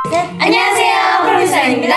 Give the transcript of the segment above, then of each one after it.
셋. 안녕하세요, 프로미션입니다.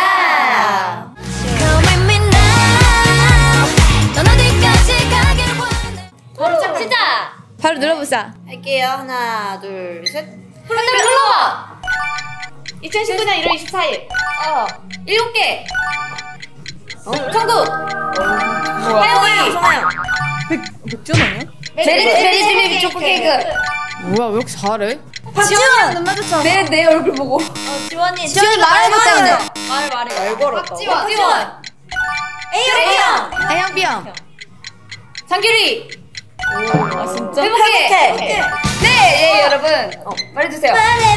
바로 시작! 바로 눌러보자. 할게요. 하나, 둘, 셋. 눌러! 2019년 1월 24일. 7개. 천국. 하영이. 송하영. 백전 아니야? 메리트리 초코 케이크. 뭐야 왜 이렇게 잘해? 박지원. 눈 마주쳐. 내 얼굴 보고. 지원이. 지원이 말해봤다는데. 말 걸었다. 박지원. A형. A형 B형. 장규리. 진짜? 행복해. 네, 여러분. 말해주세요.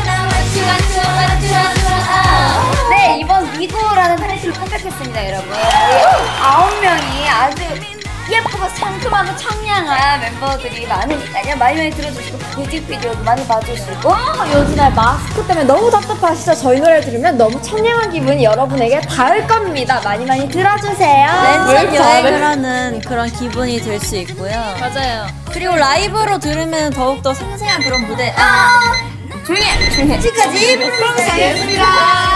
네, 이번 미도라는 타이틀을 컴백했습니다, 여러분. 9명이 아주 예쁘고 상큼하고 청량한 멤버들이 많으니까요. 많이 많이 들어주시고 뮤직비디오도 많이 봐주시고 요즘에 마스크 때문에 너무 답답하시죠? 저희 노래를 들으면 너무 청량한 기분이 여러분에게 닿을 겁니다. 많이 많이 들어주세요. 랜선 여행을 하는 그런 기분이 될 수 있고요. 맞아요. 그리고 라이브로 들으면 더욱더 생생한 그런 무대. 조용히 해. 지금까지 프로미션이었습니다.